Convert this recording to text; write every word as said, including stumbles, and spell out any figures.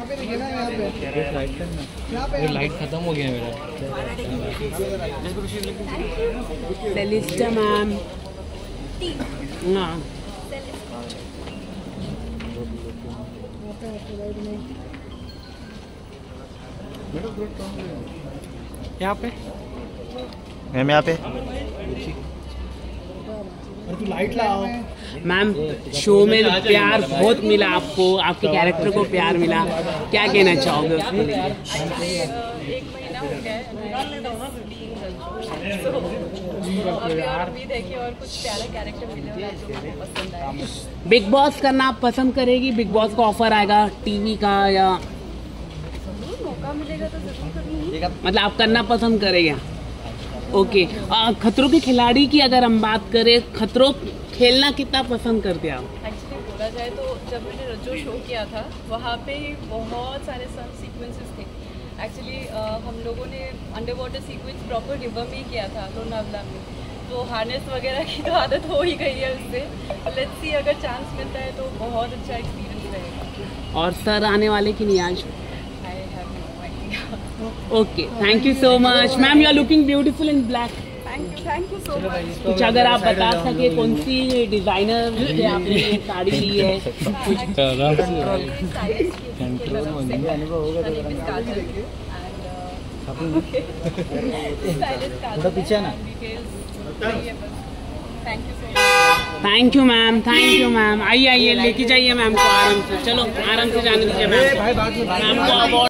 पे देखिए ना, यहाँ पे लाइट यहाँ पे लाइट खत्म हो गया मेरा। सेलिस्टा मैम ना यहाँ पे मैम यहाँ पे लाइट लाओ मैम। शो में प्यार बहुत मिला आपको, आपके कैरेक्टर को प्यार मिला, क्या कहना चाहोगे उसके लिए? एक महीना हो गया है और भी देखिए और कुछ प्यारा कैरेक्टर मिले जो पसंद आए। बिग बॉस करना आप पसंद करेगी? बिग बॉस का ऑफर आएगा टीवी का, या मौका मिलेगा तो जरूर करूँगी। मतलब आप करना पसंद करेंगे? ओके। आ, खतरों के खिलाड़ी की अगर हम बात करें, खतरों खेलना कितना पसंद करते हैं आप? एक्चुअली बोला जाए तो जब मैंने रजो शो किया था वहाँ पे बहुत सारे सन सीक्वेंसेस थे। एक्चुअली हम लोगों ने underwater sequence proper river में ही किया था लोनावला में, तो हार्नेस वगैरह की तो आदत हो ही गई है उससे। लेट्स सी अगर चांस मिलता है तो बहुत अच्छा एक्सपीरियंस रहेगा। और सर आने वाले की नहीं आज? I have no idea. Okay, thank you so much ma'am, you are looking beautiful in black. Thank you thank you so much. कुछ अगर आप बता सके कौन सी डिजाइनर से आपने साड़ी ली है? पीछे ना। Thank you ma'am, thank you ma'am. आइए आइए, लेके जाइए मैम को आराम से। चलो आराम से जाने दीजिए मैम को। मैम को अवार्ड